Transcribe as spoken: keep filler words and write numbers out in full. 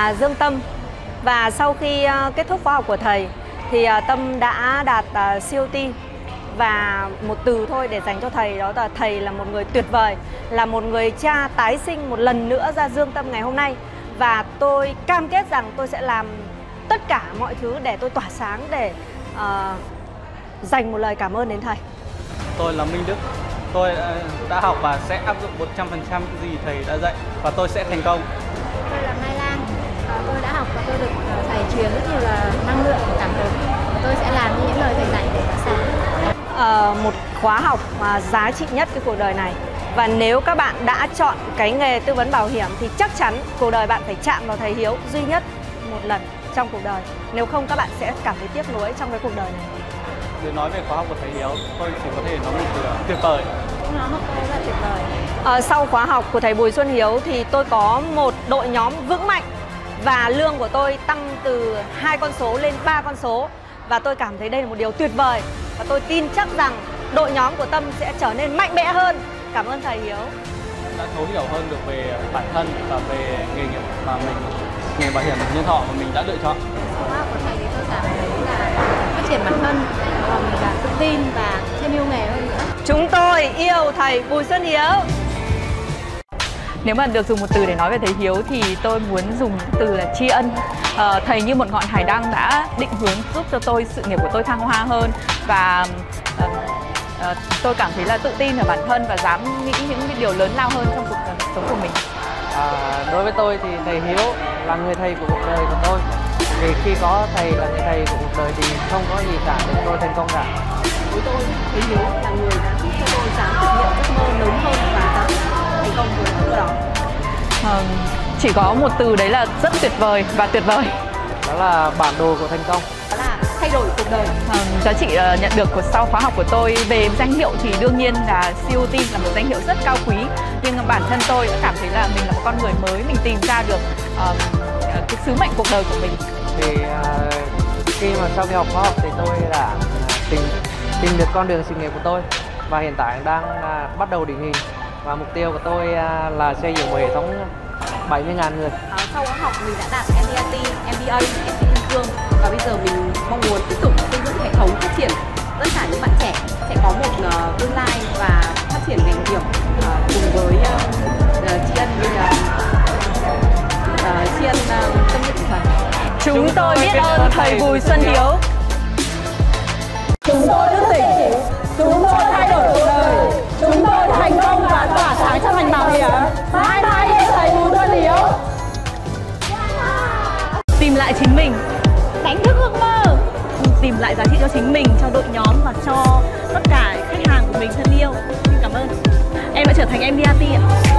là Dương Tâm. Và sau khi kết thúc khóa học của thầy thì Tâm đã đạt xê ô tê. Và một từ thôi để dành cho thầy, đó là thầy là một người tuyệt vời, là một người cha tái sinh một lần nữa ra Dương Tâm ngày hôm nay. Và tôi cam kết rằng tôi sẽ làm tất cả mọi thứ để tôi tỏa sáng, để uh, dành một lời cảm ơn đến thầy. Tôi là Minh Đức, tôi đã học và sẽ áp dụng một trăm phần trăm những gì thầy đã dạy và tôi sẽ thành công. Tôi là Mai Lan, tôi đã học và tôi được thầy truyền rất nhiều là năng lượng, cảm hứng. Tôi sẽ làm như những lời thầy dạy để tỏa sáng. Uh, một khóa học mà giá trị nhất cái cuộc đời này. Và nếu các bạn đã chọn cái nghề tư vấn bảo hiểm thì chắc chắn cuộc đời bạn phải chạm vào thầy Hiếu duy nhất một lần trong cuộc đời. Nếu không các bạn sẽ cảm thấy tiếc nuối trong cái cuộc đời này. Để nói về khóa học của thầy Hiếu, tôi chỉ có thể nói một từ tuyệt vời. Nó một câu rất tuyệt vời. À, sau khóa học của thầy Bùi Xuân Hiếu thì tôi có một đội nhóm vững mạnh và lương của tôi tăng từ hai con số lên ba con số. Và tôi cảm thấy đây là một điều tuyệt vời. Và tôi tin chắc rằng đội nhóm của Tâm sẽ trở nên mạnh mẽ hơn. Cảm ơn thầy Hiếu. Đã thấu hiểu hơn được về bản thân và về nghề nghiệp mà mình, nghề bảo hiểm nhân thọ mà mình đã lựa chọn. Khóa học của thầy thì tôi cảm thấy là phát triển bản thân, và mình là tự tin và thêm yêu nghề hơn nữa. Chúng tôi yêu thầy Bùi Xuân Hiếu. Nếu mà được dùng một từ để nói về thầy Hiếu thì tôi muốn dùng từ là tri ân. À, thầy như một ngọn hải đăng đã định hướng giúp cho tôi, sự nghiệp của tôi thăng hoa hơn. Và à, à, tôi cảm thấy là tự tin ở bản thân và dám nghĩ những cái điều lớn lao hơn trong cuộc sống của mình. À, đối với tôi thì thầy Hiếu là người thầy của cuộc đời của tôi. Vì khi có thầy là người thầy của cuộc đời thì không có gì cả để tôi thành công cả. Với tôi, thầy Hiếu là người đã giúp cho tôi dám thực hiện giấc mơ lớn hơn và dám thành công với giấc mơ đó. À, chỉ có một từ đấy là rất tuyệt vời và tuyệt vời. Đó là bản đồ của thành công. Đó là thay đổi cuộc đời. À, giá trị uh, nhận được của sau khóa học của tôi về danh hiệu thì đương nhiên là xê ô tê là một danh hiệu rất cao quý. Nhưng bản thân tôi đã cảm thấy là mình là một con người mới, mình tìm ra được uh, cái sứ mệnh cuộc đời của mình. Thì uh, khi mà sau khi học khóa học thì tôi đã uh, tìm, tìm được con đường sự nghiệp của tôi. Và hiện tại đang uh, bắt đầu định hình. Và mục tiêu của tôi uh, là xây dựng một hệ thống bảy mươi nghìn người. À, sau khóa học mình đã đạt em bê a tê, em bê a, em xê Yên Cương. Và bây giờ mình mong muốn tiếp tục xây dựng hệ thống phát triển. Tất cả những bạn trẻ sẽ có một uh, tương lai và phát triển ngành bảo hiểm uh, cùng với uh, uh, tri ân uh, tri ân uh, tâm huyết của thầy. Chúng tôi biết ơn thầy Bùi Xuân Hiếu. Chúng tôi thức tỉnh, chúng tôi thay đổi cuộc đời, chúng tôi thành công và tỏa sáng trong ngành bảo hiểm. Mãi mãi yêu thầy Bùi Xuân Hiếu. Tìm lại chính mình, Đánh thức ước mơ, tìm lại giá trị cho chính mình, cho đội nhóm và cho tất cả khách hàng của mình thân yêu. Xin cảm ơn. Em đã trở thành em bê a tê ạ.